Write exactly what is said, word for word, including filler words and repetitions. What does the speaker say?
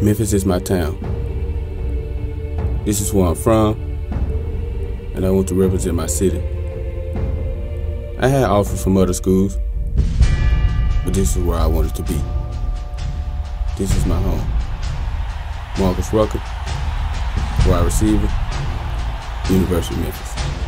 Memphis is my town. This is where I'm from, and I want to represent my city. I had offers from other schools, but this is where I wanted to be. This is my home. Marcus Rucker, wide receiver, University of Memphis.